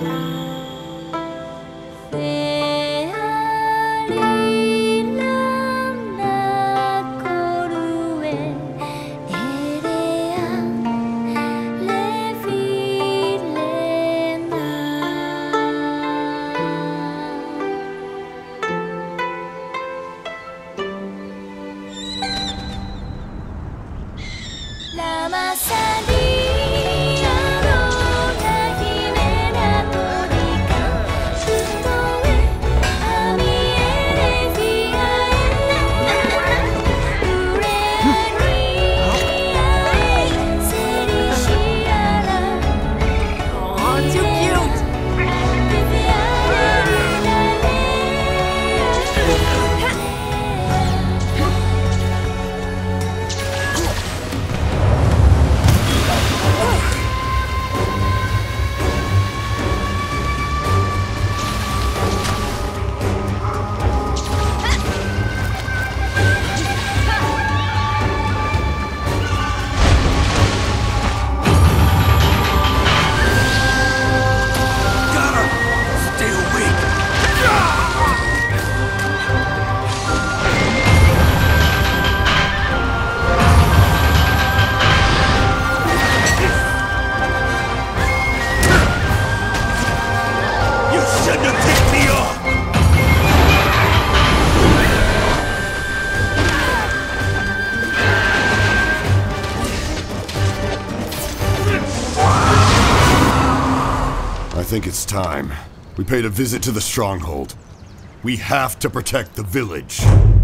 I think it's time. We paid a visit to the stronghold. We have to protect the village.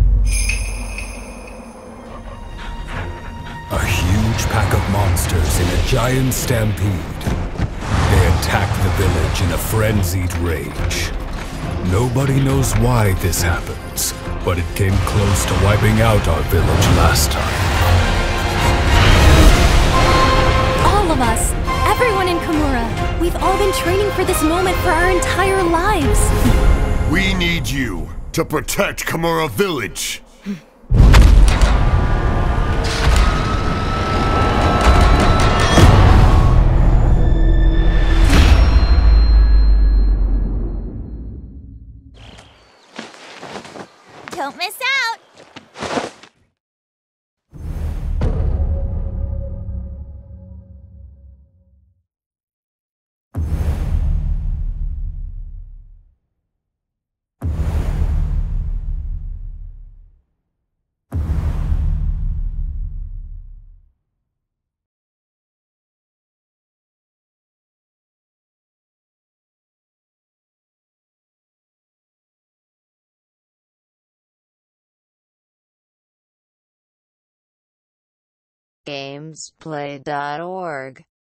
A huge pack of monsters in a giant stampede. They attack the village in a frenzied rage. Nobody knows why this happens, but it came close to wiping out our village last time. All of us, everyone in Kamura, we've all been training for this moment for our entire lives. We need you to protect Kamura Village. Don't miss out! Gamesplay.org